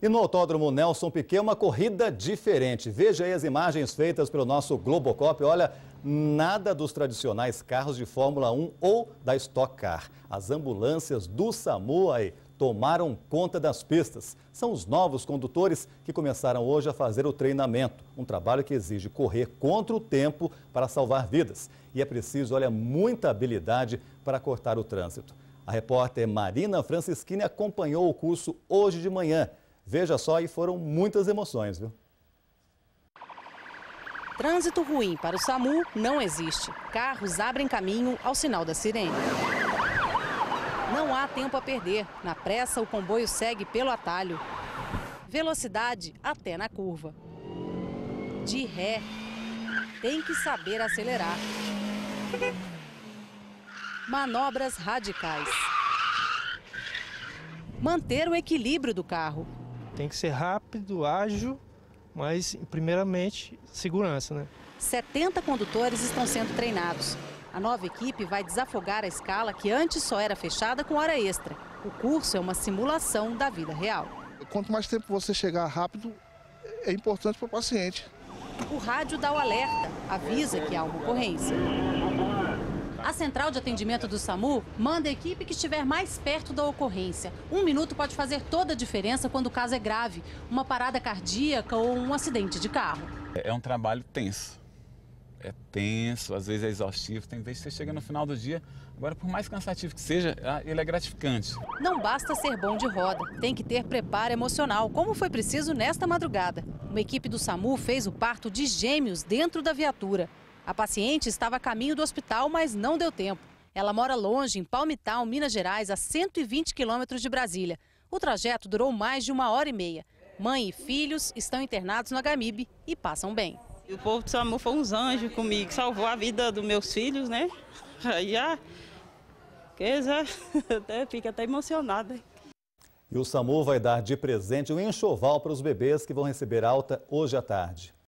E no Autódromo Nelson Piquet, uma corrida diferente. Veja aí as imagens feitas pelo nosso Globocop. Olha, nada dos tradicionais carros de Fórmula 1 ou da Stock Car. As ambulâncias do SAMU aí tomaram conta das pistas. São os novos condutores que começaram hoje a fazer o treinamento. Um trabalho que exige correr contra o tempo para salvar vidas. E é preciso, olha, muita habilidade para cortar o trânsito. A repórter Marina Francischini acompanhou o curso hoje de manhã. Veja só, e foram muitas emoções, viu? Trânsito ruim para o SAMU não existe. Carros abrem caminho ao sinal da sirene. Não há tempo a perder. Na pressa, o comboio segue pelo atalho. Velocidade até na curva. De ré, tem que saber acelerar. Manobras radicais. Manter o equilíbrio do carro. Tem que ser rápido, ágil, mas primeiramente segurança, né? 70 condutores estão sendo treinados. A nova equipe vai desafogar a escala que antes só era fechada com hora extra. O curso é uma simulação da vida real. Quanto mais tempo você chegar rápido, é importante para o paciente. O rádio dá o alerta, avisa que há uma ocorrência. A central de atendimento do SAMU manda a equipe que estiver mais perto da ocorrência. 1 minuto pode fazer toda a diferença quando o caso é grave, uma parada cardíaca ou um acidente de carro. É um trabalho tenso. É tenso, às vezes é exaustivo, tem vezes que você chega no final do dia. Agora, por mais cansativo que seja, ele é gratificante. Não basta ser bom de roda, tem que ter preparo emocional, como foi preciso nesta madrugada. Uma equipe do SAMU fez o parto de gêmeos dentro da viatura. A paciente estava a caminho do hospital, mas não deu tempo. Ela mora longe, em Palmital, Minas Gerais, a 120 quilômetros de Brasília. O trajeto durou mais de 1h30. Mãe e filhos estão internados no HMIB e passam bem. O povo do SAMU foi uns anjos comigo, salvou a vida dos meus filhos, né? Aí fica até emocionada. E o SAMU vai dar de presente um enxoval para os bebês que vão receber alta hoje à tarde.